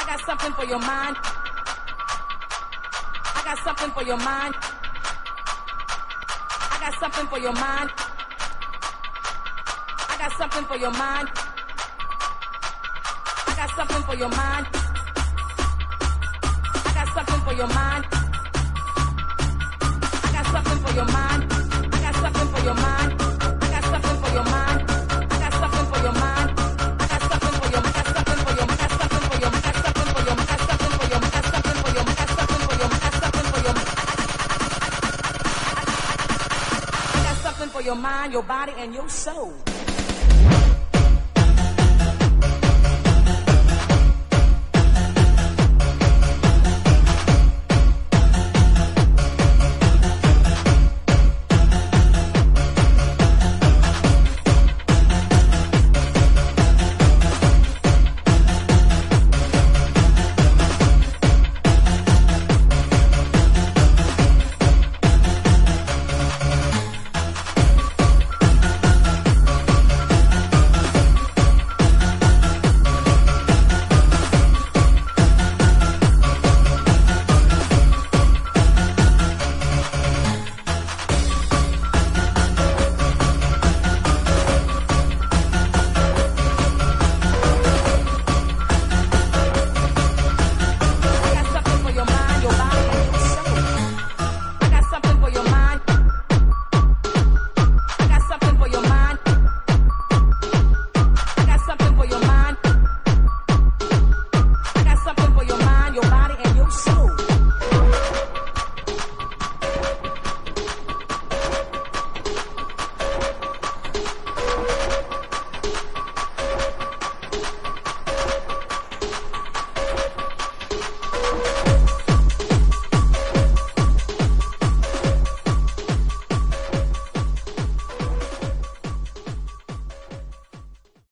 got something for your mind. I got something for your mind. I got something for your mind. I got something for your mind. I got something for your mind. I got something for your mind. I got something for your mind. I got something for your mind. I got something for your mind. I got something for your mind. I got something for your. I got something for your. I got something for your. I got something for your. I got something for your. I got something for your. I got something for your. I got something for your. I got something for your mind, your body, and your soul.